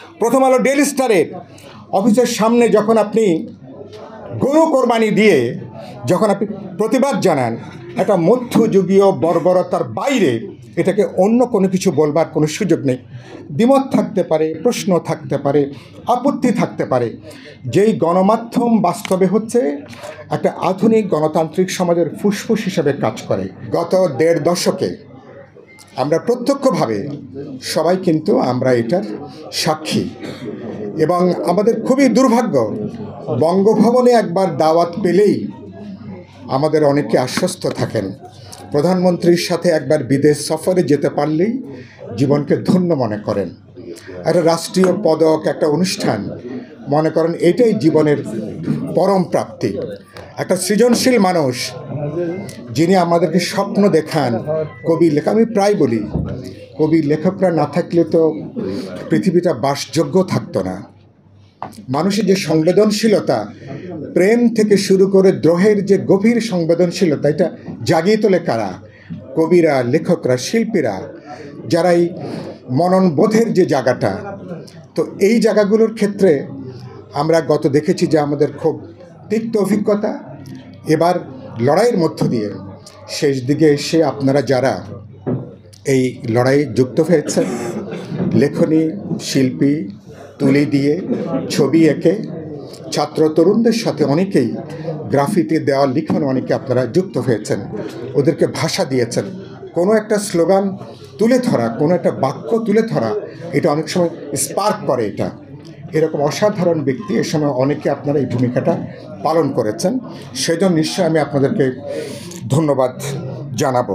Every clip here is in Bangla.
প্রথম আলো ডেইলি স্টারের অফিসের সামনে যখন আপনি গরু কোরবানি দিয়ে যখন আপনি প্রতিবাদ জানান, একটা মধ্যযুগীয় বর্বরতার বাইরে এটাকে অন্য কোনো কিছু বলবার কোনো সুযোগ নেই। দ্বিমত থাকতে পারে, প্রশ্ন থাকতে পারে, আপত্তি থাকতে পারে। যেই গণমাধ্যম বাস্তবে হচ্ছে একটা আধুনিক গণতান্ত্রিক সমাজের ফুসফুস হিসেবে কাজ করে। গত ১.৫ দশকে আমরা প্রত্যক্ষভাবে সবাই কিন্তু আমরা এটার সাক্ষী। এবং আমাদের খুবই দুর্ভাগ্য, বঙ্গভবনে একবার দাওয়াত পেলেই আমাদের অনেকে আশ্বস্ত থাকেন। প্রধানমন্ত্রীর সাথে একবার বিদেশ সফরে যেতে পারলেই জীবনকে ধন্য মনে করেন। একটা রাষ্ট্রীয় পদক, একটা অনুষ্ঠান মনে করেন এটাই জীবনের পরম প্রাপ্তি। একটা সৃজনশীল মানুষ যিনি আমাদেরকে স্বপ্ন দেখান, কবি লেখক, আমি প্রায় বলি কবি লেখকরা না থাকলে তো পৃথিবীটা বাসযোগ্য থাকতো না। মানুষের যে সংবেদনশীলতা, প্রেম থেকে শুরু করে দ্রোহের যে গভীর সংবেদনশীলতা, এটা জাগিয়ে তোলে কারা? কবিরা, লেখকরা, শিল্পীরা, যারা এই মননবোধের যে জায়গাটা। তো এই জায়গাগুলোর ক্ষেত্রে আমরা গত দেখেছি যে আমাদের খুব তিক্ত অভিজ্ঞতা। এবার লড়াইয়ের মধ্য দিয়ে শেষ দিকে এসে আপনারা যারা এই লড়াইয়ে যুক্ত হয়েছেন, লেখনী, শিল্পী, তুলি দিয়ে, ছবি এঁকে, ছাত্র তরুণদের সাথে অনেকেই গ্রাফিতি, দেওয়াল লিখন, অনেকে আপনারা যুক্ত হয়েছেন, ওদেরকে ভাষা দিয়েছেন। কোনো একটা স্লোগান তুলে ধরা, কোনো একটা বাক্য তুলে ধরা, এটা অনেক সময় স্পার্ক করে। এটা এরকম অসাধারণ ব্যক্তি, এ সময় অনেকে আপনারা এই ভূমিকাটা পালন করেছেন, সেজন্য নিশ্চয়ই আমি আপনাদেরকে ধন্যবাদ জানাবো।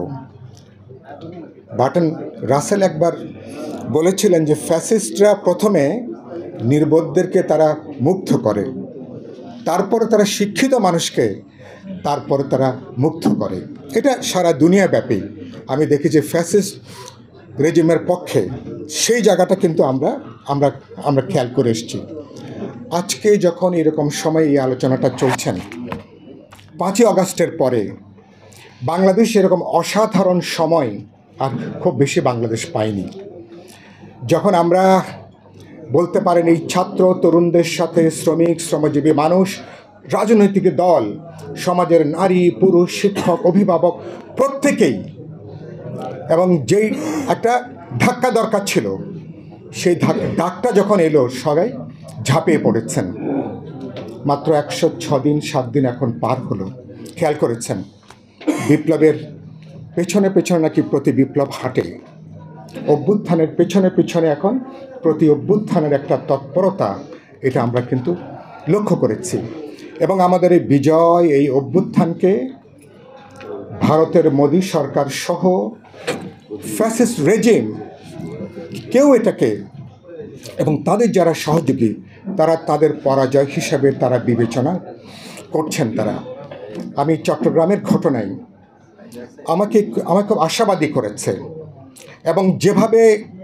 বার্টন রাসেল একবার বলেছিলেন যে ফ্যাসিস্টরা প্রথমে নির্বোধদেরকে তারা মুগ্ধ করে, তারপরে তারা শিক্ষিত মানুষকে তারপরে তারা মুগ্ধ করে। এটা সারা দুনিয়াব্যাপী আমি দেখি যে ফ্যাসিস্ট রেজিমের পক্ষে সেই জায়গাটা কিন্তু আমরা খেয়াল করে এসেছি। আজকে যখন এরকম সময় এই আলোচনাটা চলছেন, 5ই আগস্টের পরে বাংলাদেশ এরকম অসাধারণ সময় আর খুব বেশি বাংলাদেশ পায়নি। যখন আমরা বলতে পারেন এই ছাত্র তরুণদের সাথে শ্রমিক, শ্রমজীবী মানুষ, রাজনৈতিক দল, সমাজের নারী, পুরুষ, শিক্ষক, অভিভাবক প্রত্যেকেই, এবং যেই একটা ধাক্কা দরকার ছিল, সেই ধাক্কা যখন এলো সবাই ঝাঁপিয়ে পড়েছেন। মাত্র 106 দিন 7 দিন এখন পার হলো। খেয়াল করেছেন বিপ্লবের পেছনে পেছনে নাকি প্রতি বিপ্লব হাঁটে, অভ্যুত্থানের পেছনে পেছনে এখন প্রতি অভ্যুত্থানের একটা তৎপরতা, এটা আমরা কিন্তু লক্ষ্য করেছি। এবং আমাদের এই বিজয়, এই অভ্যুত্থানকে ভারতের মোদী সরকার সহ ফ্যাসিস্ট রেজিম কেউ এটাকে, এবং তাদের যারা সহযোগী, তারা তাদের পরাজয় হিসাবে তারা বিবেচনা করছেন। আমি চট্টগ্রামের ঘটনায় আমাকে খুব আশাবাদী করেছে। এবং যেভাবে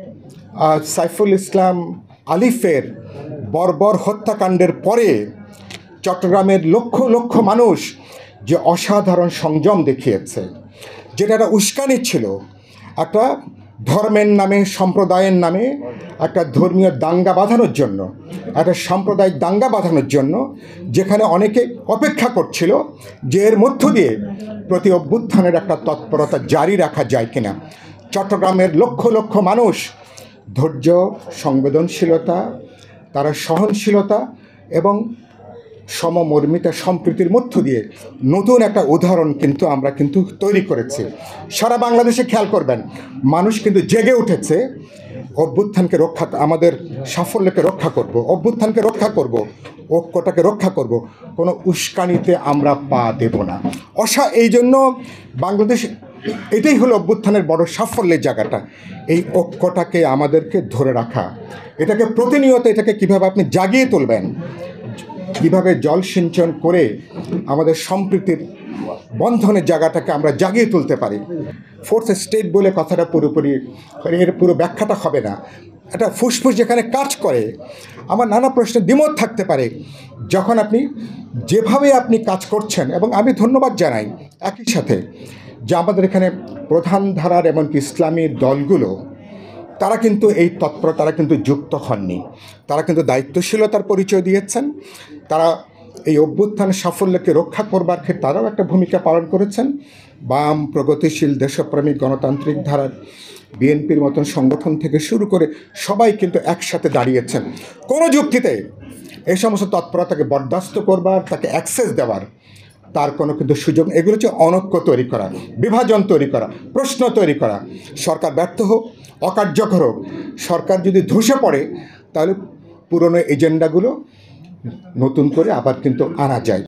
সাইফুল ইসলাম আলিফের বর্বর হত্যাকাণ্ডের পরে চট্টগ্রামের লক্ষ লক্ষ মানুষ যে অসাধারণ সংযম দেখিয়েছে, যেটা একটা উস্কানি ছিল, একটা ধর্মের নামে, সম্প্রদায়ের নামে একটা ধর্মীয় দাঙ্গা বাঁধানোর জন্য, একটা সাম্প্রদায়িক দাঙ্গা বাঁধানোর জন্য, যেখানে অনেকে অপেক্ষা করছিল যে এর মধ্য দিয়ে প্রতি অভ্যুত্থানের একটা তৎপরতা জারি রাখা যায় কিনা। চট্টগ্রামের লক্ষ লক্ষ মানুষ ধৈর্য, সংবেদনশীলতা, তারা সহনশীলতা এবং সমমর্মিতা, সম্প্রীতির মধ্য দিয়ে নতুন একটা উদাহরণ কিন্তু আমরা কিন্তু তৈরি করেছি। সারা বাংলাদেশে খেয়াল করবেন, মানুষ কিন্তু জেগে উঠেছে। অভ্যুত্থানকে রক্ষা, আমাদের সাফল্যকে রক্ষা করব, অভ্যুত্থানকে রক্ষা করব, ঐক্যটাকে রক্ষা করব, কোনো উস্কানিতে আমরা পা দেব না। এই জন্য বাংলাদেশ, এটাই হলো অভ্যুত্থানের বড় সাফল্যের জায়গাটা, এই ঐক্যটাকে আমাদেরকে ধরে রাখা। এটাকে প্রতিনিয়ত, এটাকে কীভাবে আপনি জাগিয়ে তুলবেন, কীভাবে জল সিঞ্চন করে আমাদের সম্প্রীতির বন্ধনের জায়গাটাকে আমরা জাগিয়ে তুলতে পারি। ফোর্থ স্টেট বলে কথাটা পুরোপুরি, এর পুরো ব্যাখ্যাটা হবে না। একটা ফুসফুস যেখানে কাজ করে, আমার নানা প্রশ্নের দ্বিমত থাকতে পারে। যখন আপনি যেভাবে আপনি কাজ করছেন, এবং আমি ধন্যবাদ জানাই একই সাথে যে আমাদের এখানে প্রধান ধারার এমনকি ইসলামী দলগুলো তারা কিন্তু এই তৎপরতারা কিন্তু যুক্ত হননি। তারা কিন্তু দায়িত্বশীলতার পরিচয় দিয়েছেন। তারা এই অভ্যুত্থান সাফল্যকে রক্ষা করবার ক্ষেত্রে তারাও একটা ভূমিকা পালন করেছেন। বাম, প্রগতিশীল, দেশপ্রেমিক, গণতান্ত্রিক ধারার বিএনপির মতন সংগঠন থেকে শুরু করে সবাই কিন্তু একসাথে দাঁড়িয়েছেন। কোনো যুক্তিতে এই সমস্ত তৎপরতাকে বরদাস্ত করবার, তাকে অ্যাক্সেস দেওয়ার তার কোনো কিন্তু সুযোগ। এগুলো হচ্ছে অনৈক্য তৈরি করা, বিভাজন তৈরি করা, প্রশ্ন তৈরি করা। সরকার ব্যর্থ হোক, অকার্যকর হোক, সরকার যদি ধসে পড়ে তাহলে পুরনো এজেন্ডাগুলো নতুন করে আবার কিন্তু আনা যায়।